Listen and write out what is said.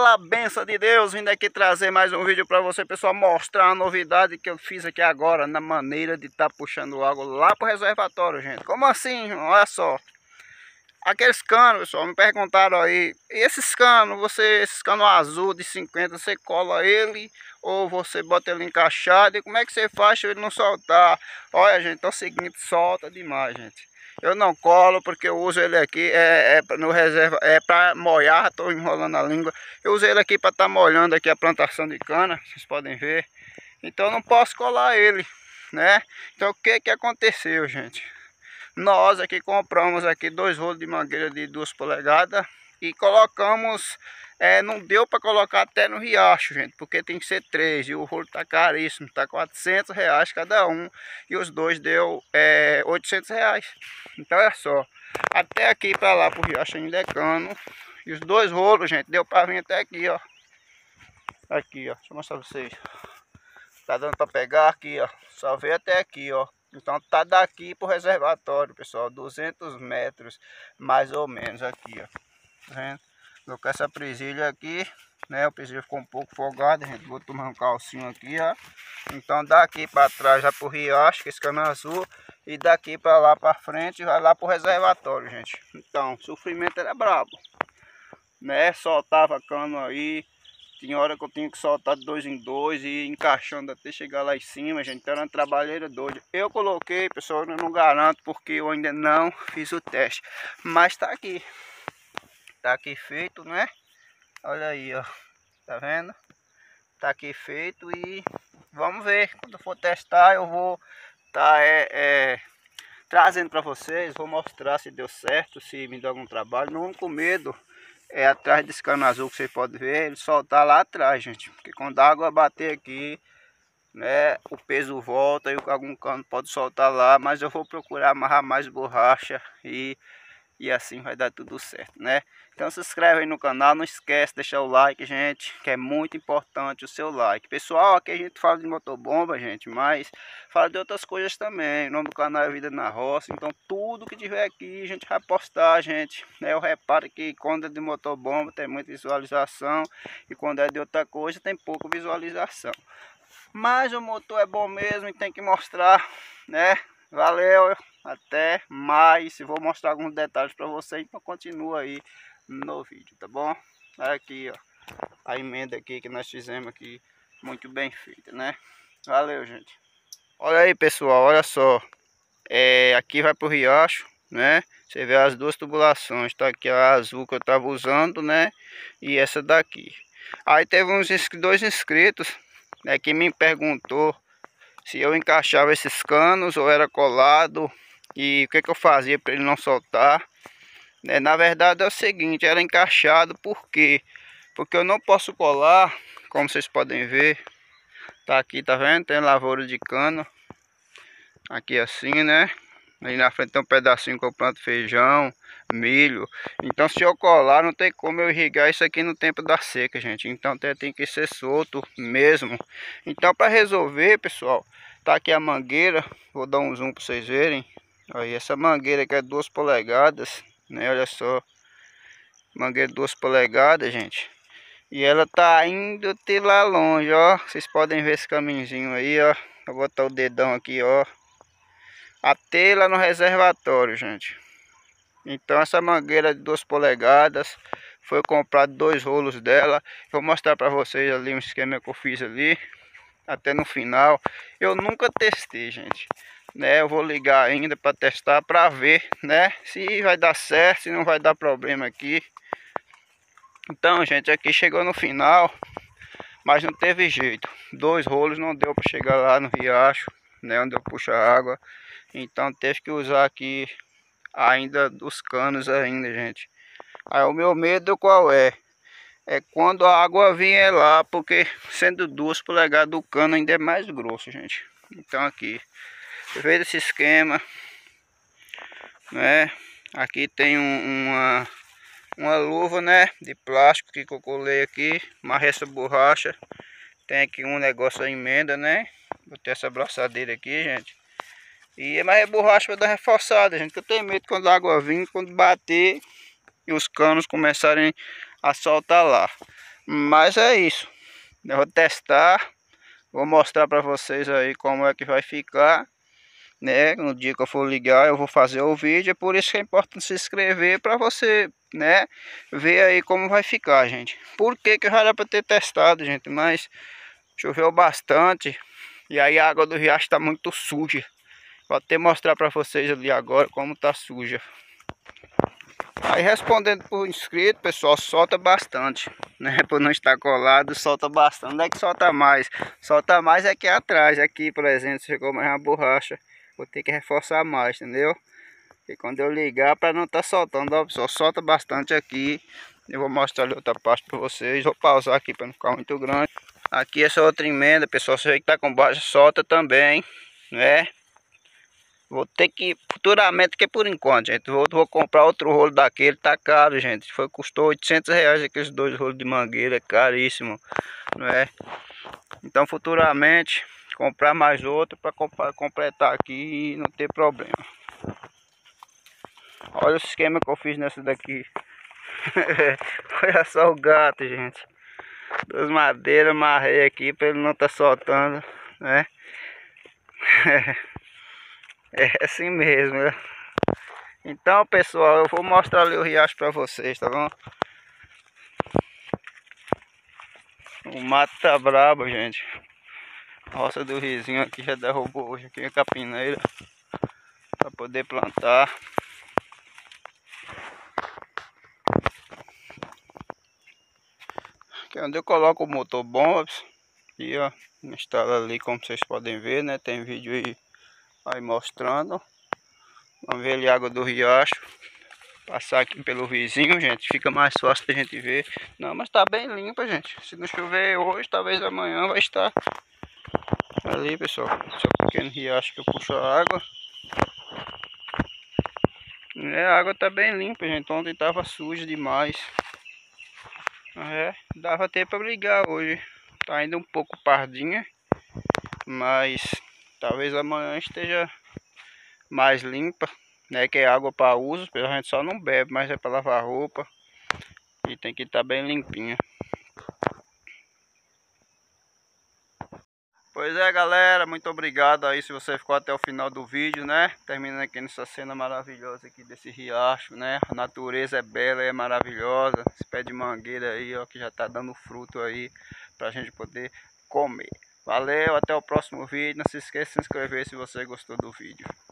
Fala, benção de Deus, vindo aqui trazer mais um vídeo para você, pessoal, mostrar a novidade que eu fiz aqui agora na maneira de estar puxando água lá pro reservatório, gente. Como assim? Olha só. Aqueles canos, pessoal, me perguntaram aí, e esses canos, esses canos azul de 50, você cola ele ou você bota ele encaixado? E como é que você faz para ele não soltar? Olha, gente, é o seguinte, solta demais, gente. Eu não colo porque eu uso ele aqui no reserva, é para molhar, estou enrolando a língua. Eu uso ele aqui para estar molhando aqui a plantação de cana, vocês podem ver. Então eu não posso colar ele, né? Então o que que aconteceu, gente? Nós aqui compramos aqui 2 rolos de mangueira de 2 polegadas e colocamos, não deu para colocar até no riacho, gente, porque tem que ser 3 e o rolo tá caríssimo, tá R$ 400 cada um e os dois deu R$ 800. Então é só, até aqui para lá pro riacho ainda é cano e os 2 rolos, gente, deu para vir até aqui, ó. Aqui, ó, deixa eu mostrar pra vocês. Tá dando para pegar aqui, ó, só veio até aqui, ó. Então tá daqui pro reservatório, pessoal, 200 metros mais ou menos aqui, ó. Tá vendo? Tô com essa presilha aqui, né? O presilha ficou um pouco folgado, gente. Vou tomar um calcinho aqui, ó. Então daqui para trás já pro riacho, que esse cano azul, e daqui para lá para frente vai lá pro reservatório, gente. Então, o sofrimento era brabo, né? Soltava cano aí. Tinha hora que eu tinha que soltar de 2 em 2 e ir encaixando até chegar lá em cima, gente. Então era uma trabalheira doida. Eu coloquei, pessoal, eu não garanto porque eu ainda não fiz o teste. Mas tá aqui. Tá aqui feito, né? Olha aí, ó. Tá vendo? Tá aqui feito e vamos ver. Quando eu for testar eu vou tá trazendo para vocês. Vou mostrar se deu certo, se me deu algum trabalho. Não com medo. É atrás desse cano azul que vocês podem ver, ele soltar lá atrás, gente. Porque quando a água bater aqui, né, o peso volta e algum cano pode soltar lá. Mas eu vou procurar amarrar mais borracha e assim vai dar tudo certo, né? Então se inscreve aí no canal, não esquece de deixar o like, gente, que é muito importante o seu like. Pessoal, aqui a gente fala de motobomba, gente, mas fala de outras coisas também. O nome do canal é Vida na Roça, então tudo que tiver aqui a gente vai postar, gente, né? Eu reparo que quando é de motobomba tem muita visualização e quando é de outra coisa tem pouca visualização. Mas o motor é bom mesmo e tem que mostrar, né? Valeu, até mais. Vou mostrar alguns detalhes para vocês, então continua aí no vídeo, tá bom? Olha aqui, ó, a emenda aqui que nós fizemos aqui, muito bem feita, né? Valeu, gente. Olha aí, pessoal, olha só. Aqui vai pro riacho, né? Você vê as duas tubulações, tá aqui a azul que eu tava usando, né? E essa daqui. Aí teve dois inscritos, né, que me perguntou se eu encaixava esses canos ou era colado e o que que eu fazia para ele não soltar, né? Na verdade é o seguinte, era encaixado. Por quê? Porque eu não posso colar, como vocês podem ver, tá aqui, tá vendo? Tem lavoura de cana aqui assim, né? Aí na frente tem um pedacinho que eu planto feijão, milho. Então se eu colar não tem como eu irrigar isso aqui no tempo da seca, gente. Então tem que ser solto mesmo. Então para resolver, pessoal, tá aqui a mangueira. Vou dar um zoom para vocês verem. Aí essa mangueira aqui é 2 polegadas, né? Olha só. Mangueira 2 polegadas, gente. E ela tá indo até lá longe, ó. Vocês podem ver esse caminhozinho aí, ó. Vou botar o dedão aqui, ó. Até lá no reservatório, gente. Então essa mangueira de 2 polegadas foi comprado 2 rolos dela. Vou mostrar para vocês ali um esquema que eu fiz ali até no final. Eu nunca testei, gente, né? Eu vou ligar ainda para testar, para ver, né, se vai dar certo, se não vai dar problema aqui. Então, gente, aqui chegou no final, mas não teve jeito. 2 rolos não deu para chegar lá no riacho, né, onde eu puxo a água. Então teve que usar aqui ainda dos canos ainda, gente. Aí o meu medo qual é? É quando a água vier lá, porque sendo 2 polegadas do cano ainda é mais grosso, gente. Então aqui, veja esse esquema, né? Aqui tem uma luva, né, de plástico que eu colei aqui, amarrei essa borracha. Tem aqui um negócio a emenda, né? Botei essa braçadeira aqui, gente. Mas é borracha para dar reforçada, gente. Que eu tenho medo quando a água vir, quando bater e os canos começarem a soltar lá. Mas é isso. Eu vou testar. Vou mostrar para vocês aí como é que vai ficar, né? No dia que eu for ligar eu vou fazer o vídeo. É por isso que é importante se inscrever para você, né, ver aí como vai ficar, gente. Por que que já era para ter testado, gente? Mas choveu bastante e aí a água do riacho está muito suja. Vou até mostrar para vocês ali agora como tá suja. Aí respondendo por inscrito, pessoal, solta bastante, né? Por não estar colado, solta bastante. Não é que solta mais. Solta mais aqui atrás. Aqui, por exemplo, chegou mais uma borracha. Vou ter que reforçar mais, entendeu? E quando eu ligar, para não estar soltando, ó, pessoal, solta bastante aqui. Eu vou mostrar ali outra parte para vocês. Vou pausar aqui para não ficar muito grande. Aqui essa outra emenda, pessoal, você que tá com baixa, solta também, né? Vou ter que, futuramente, que por enquanto, gente, vou comprar outro rolo daquele, tá caro, gente. Custou R$800 aqueles 2 rolos de mangueira, é caríssimo, não é? Então, futuramente, comprar mais outro para completar aqui e não ter problema. Olha o esquema que eu fiz nessa daqui. Olha só o gato, gente. Das madeiras, amarrei aqui para ele não tá soltando, né? É assim mesmo, né? Então, pessoal, eu vou mostrar ali o riacho para vocês, tá bom? O mato tá brabo, gente. A roça do vizinho aqui já derrubou hoje aqui a capineira para poder plantar. Aqui é onde eu coloco o motor bombas. E ó, instala ali como vocês podem ver, né? Tem vídeo aí mostrando. Vamos ver ali a água do riacho. Passar aqui pelo vizinho, gente. Fica mais fácil da gente ver. Não, mas tá bem limpa, gente. Se não chover hoje, talvez amanhã vai estar ali, pessoal. Esse pequeno riacho que eu puxo a água. A água tá bem limpa, gente. Ontem tava suja demais. Dava até para ligar hoje. Tá ainda um pouco pardinha, mas talvez amanhã esteja mais limpa, né? Que é água para uso, a gente só não bebe, mas é para lavar roupa e tem que estar bem limpinha. Pois é, galera, muito obrigado aí se você ficou até o final do vídeo, né? Terminando aqui nessa cena maravilhosa aqui desse riacho, né? A natureza é bela, é maravilhosa. Esse pé de mangueira aí, ó, que já tá dando fruto aí pra gente poder comer. Valeu, até o próximo vídeo. Não se esqueça de se inscrever se você gostou do vídeo.